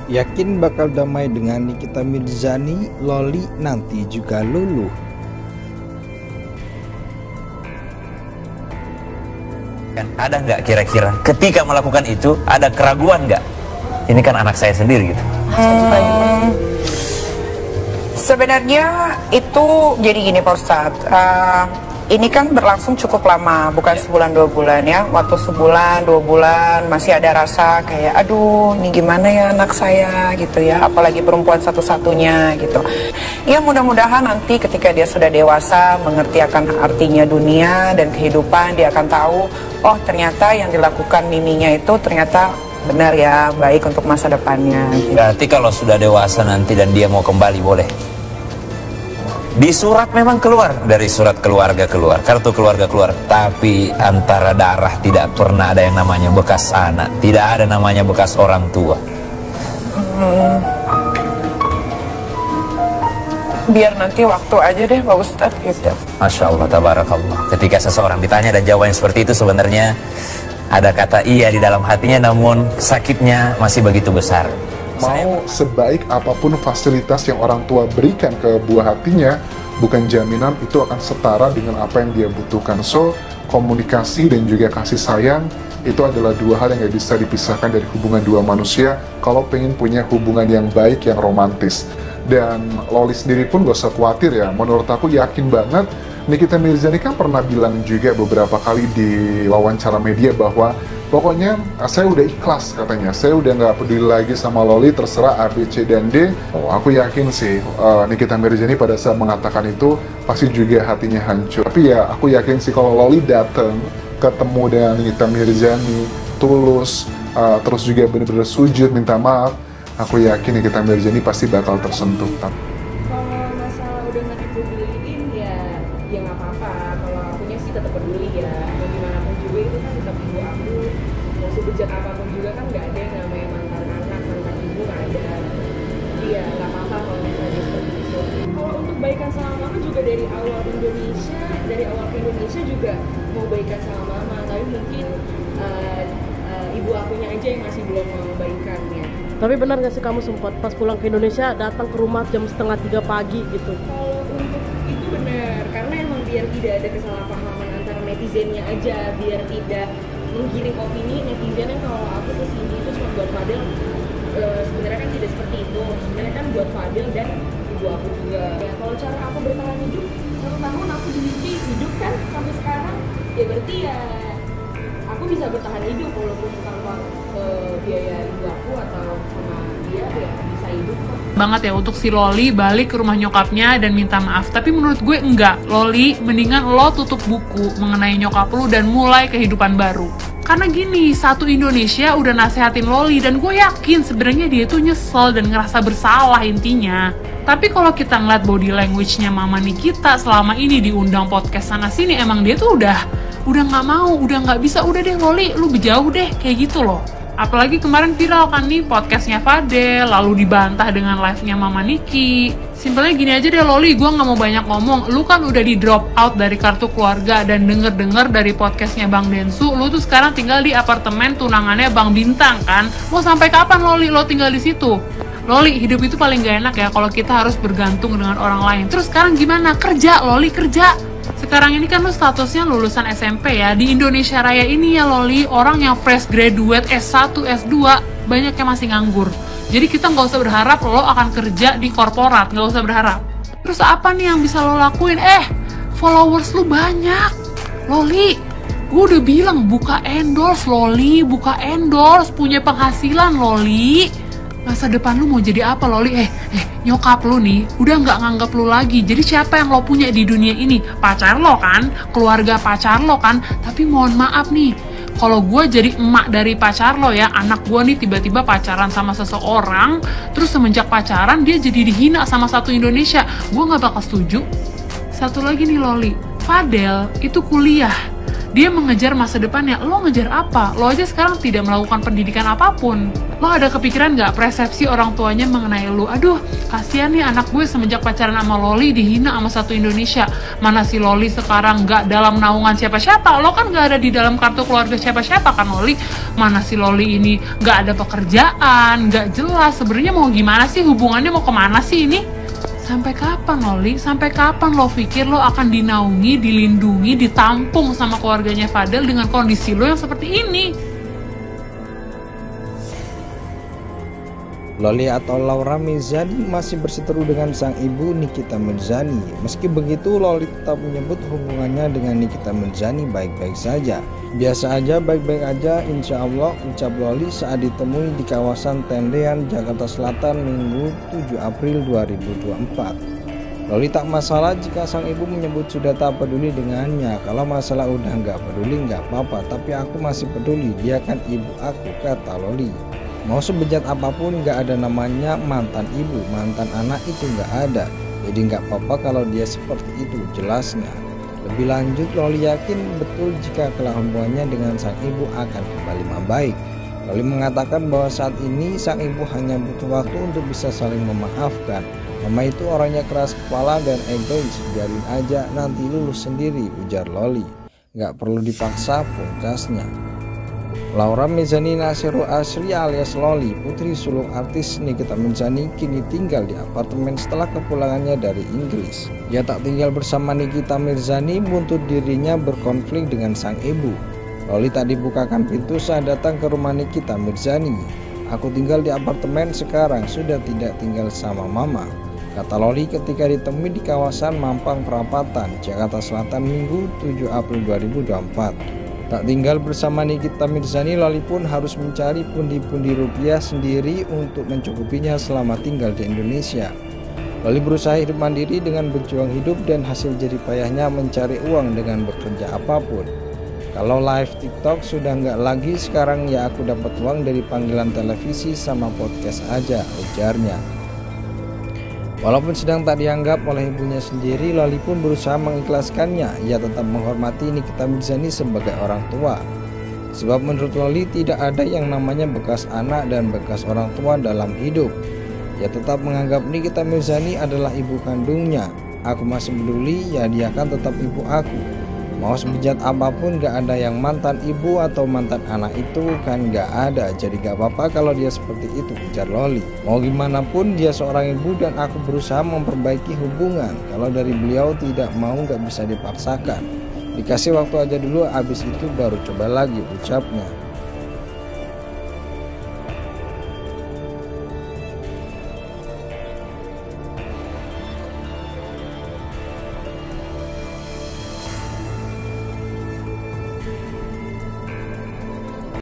yakin bakal damai dengan Nikita Mirzani, Loli nanti juga luluh. Ada nggak kira-kira ketika melakukan itu ada keraguan nggak? Ini kan anak saya sendiri gitu. Sebenarnya itu jadi gini Pak Ustadz, ini kan berlangsung cukup lama, bukan sebulan 2 bulan ya. Waktu sebulan 2 bulan masih ada rasa kayak aduh ini gimana ya anak saya gitu ya, apalagi perempuan satu-satunya gitu. Ya mudah-mudahan nanti ketika dia sudah dewasa mengerti akan artinya dunia dan kehidupan, dia akan tahu oh ternyata yang dilakukan miminya itu ternyata benar ya, baik untuk masa depannya gitu. Berarti kalau sudah dewasa nanti dan dia mau kembali boleh? Di surat memang keluar, dari surat keluarga keluar, kartu keluarga keluar, tapi antara darah tidak pernah ada yang namanya bekas anak, tidak ada namanya bekas orang tua. Biar nanti waktu aja deh Pak Ustadz gitu. Masya Allah, tabarakallah. Ketika seseorang ditanya dan jawabannya seperti itu, sebenarnya ada kata iya di dalam hatinya, namun sakitnya masih begitu besar. Mau sebaik apapun fasilitas yang orang tua berikan ke buah hatinya, bukan jaminan itu akan setara dengan apa yang dia butuhkan. So, komunikasi dan juga kasih sayang itu adalah dua hal yang gak bisa dipisahkan dari hubungan dua manusia kalau pengen punya hubungan yang baik, yang romantis. Dan Loli sendiri pun gak usah khawatir ya, menurut aku yakin banget Nikita Mirzani kan pernah bilang juga beberapa kali di wawancara media bahwa pokoknya saya udah ikhlas katanya, saya udah nggak peduli lagi sama Loli, terserah A, B, C, dan D. Oh, aku yakin sih Nikita Mirzani pada saat mengatakan itu pasti juga hatinya hancur. Tapi ya aku yakin sih kalau Loli datang ketemu dengan Nikita Mirzani tulus, terus juga benar-benar sujud minta maaf, aku yakin Nikita Mirzani pasti bakal tersentuh. Kalau masalah udah nggak dipeduliin ya nggak apa-apa. Kalau akunya sih tetap peduli ya, mau gimana pun juga itu kan tetap ibu aku. Mau sebejat apapun juga kan nggak ada yang namanya mantan anak, mantan ibu nggak ada. Iya nggak apa-apa kalau misalnya seperti itu. Kalau untuk baikan sama mama juga dari awal ke Indonesia juga mau baikan sama mama, tapi mungkin ibu akunya aja yang masih belum mau baikannya. Tapi benar nggak sih kamu sempat pas pulang ke Indonesia datang ke rumah jam 2:30 pagi gitu? Kalau untuk itu benar, karena emang biar tidak ada kesalahpahaman antara netizennya aja, biar tidak menggiring opini netizennya kalau aku kesini itu cuma buat Fadel. Sebenarnya kan tidak seperti itu, sebenarnya kan buat Fadel dan ibu aku juga. Ya, kalau cara aku bertahan hidup 1 tahun aku di UK hidup kan sampai sekarang, ya berarti ya aku bisa bertahan hidup walaupun tanpa biaya ibu aku atau sama dia ya bisa hidup kok. Banget ya untuk si Loli balik ke rumah nyokapnya dan minta maaf. Tapi menurut gue enggak, Loli mendingan lo tutup buku mengenai nyokap lo dan mulai kehidupan baru. Karena gini, satu Indonesia udah nasehatin Loli dan gue yakin sebenarnya dia tuh nyesel dan ngerasa bersalah intinya. Tapi kalau kita ngeliat body language-nya Mama Nikita selama ini diundang podcast sana sini, emang dia tuh udah nggak mau, udah nggak bisa, udah deh Loli, lu berjauh deh, kayak gitu loh. Apalagi kemarin viral kan nih podcastnya Fadel, lalu dibantah dengan live-nya Mama Niki. Simpelnya gini aja deh Loli, gue nggak mau banyak ngomong. Lu kan udah di drop out dari kartu keluarga dan denger dari podcastnya Bang Densu, lu tuh sekarang tinggal di apartemen tunangannya Bang Bintang kan? Mau sampai kapan Loli lo tinggal di situ? Loli, hidup itu paling gak enak ya kalau kita harus bergantung dengan orang lain. Terus sekarang gimana? Kerja, Loli kerja. Sekarang ini kan lu statusnya lulusan SMP ya. Di Indonesia Raya ini ya Loli, orang yang fresh graduate S1, S2 banyak yang masih nganggur. Jadi kita nggak usah berharap lo akan kerja di korporat, nggak usah berharap. Terus apa nih yang bisa lo lakuin? Followers lu banyak Loli, gue udah bilang buka endorse Loli, buka endorse, punya penghasilan Loli. Masa depan lu mau jadi apa Loli? Nyokap lu nih udah nggak nganggap lu lagi. Jadi siapa yang lo punya di dunia ini? Pacar lo kan, keluarga pacar lo kan. Tapi mohon maaf nih, kalau gue jadi emak dari pacar lo ya, anak gue nih tiba-tiba pacaran sama seseorang, terus semenjak pacaran dia jadi dihina sama satu Indonesia, gue nggak bakal setuju. Satu lagi nih Loli, Fadel itu kuliah Dia mengejar masa depannya. Lo ngejar apa? Lo aja sekarang tidak melakukan pendidikan apapun. Lo ada kepikiran nggak persepsi orang tuanya mengenai lo? Aduh, kasihan nih anak gue semenjak pacaran sama Loli dihina sama satu Indonesia. Mana si Loli sekarang nggak dalam naungan siapa-siapa? Lo kan nggak ada di dalam kartu keluarga siapa-siapa kan Loli? Mana si Loli ini nggak ada pekerjaan, nggak jelas. Sebenarnya mau gimana sih, hubungannya mau kemana sih ini? Sampai kapan Loli? Sampai kapan lo pikir lo akan dinaungi, dilindungi, ditampung sama keluarganya Fadel dengan kondisi lo yang seperti ini? Loli atau Laura Mirzani masih berseteru dengan sang ibu Nikita Mirzani. Meski begitu, Loli tetap menyebut hubungannya dengan Nikita Mirzani baik-baik saja. Biasa aja, baik-baik aja, insya Allah, ucap Loli saat ditemui di kawasan Tendean, Jakarta Selatan, Minggu 7 April 2024. Loli tak masalah jika sang ibu menyebut sudah tak peduli dengannya. Kalau masalah udah nggak peduli nggak apa-apa, tapi aku masih peduli, dia kan ibu aku, kata Loli. Mau sebejat apapun nggak ada namanya mantan ibu, mantan anak itu nggak ada. Jadi nggak apa-apa kalau dia seperti itu, jelasnya. Lebih lanjut, Loli yakin betul jika hubungannya dengan sang ibu akan kembali membaik. Loli mengatakan bahwa saat ini sang ibu hanya butuh waktu untuk bisa saling memaafkan. Mama itu orangnya keras kepala dan egois, biarin aja nanti lulus sendiri, ujar Loli. Nggak perlu dipaksa, pungkasnya. Laura Mirzani Nasirul Asri alias Loli, putri sulung artis Nikita Mirzani, kini tinggal di apartemen setelah kepulangannya dari Inggris. Ia tak tinggal bersama Nikita Mirzani buntut dirinya berkonflik dengan sang ibu. Loli tak dibukakan pintu saat datang ke rumah Nikita Mirzani. Aku tinggal di apartemen sekarang, sudah tidak tinggal sama mama, kata Loli ketika ditemui di kawasan Mampang Perapatan, Jakarta Selatan, Minggu 7 April 2024. Tak tinggal bersama Nikita Mirzani, Loli pun harus mencari pundi-pundi rupiah sendiri untuk mencukupinya selama tinggal di Indonesia. Loli berusaha hidup mandiri dengan berjuang hidup dan hasil jerih payahnya mencari uang dengan bekerja apapun. Kalau live TikTok sudah nggak lagi, sekarang ya aku dapat uang dari panggilan televisi sama podcast aja, ujarnya. Walaupun sedang tak dianggap oleh ibunya sendiri, Loli pun berusaha mengikhlaskannya. Ia tetap menghormati Nikita Mirzani sebagai orang tua. Sebab menurut Loli tidak ada yang namanya bekas anak dan bekas orang tua dalam hidup. Ia tetap menganggap Nikita Mirzani adalah ibu kandungnya. Aku masih peduli, ya dia kan tetap ibu aku. Mau sebejat apapun gak ada yang mantan ibu atau mantan anak itu kan gak ada. Jadi gak apa-apa kalau dia seperti itu, ujar Loli. Mau gimana pun dia seorang ibu dan aku berusaha memperbaiki hubungan. Kalau dari beliau tidak mau gak bisa dipaksakan. Dikasih waktu aja dulu, abis itu baru coba lagi, ucapnya.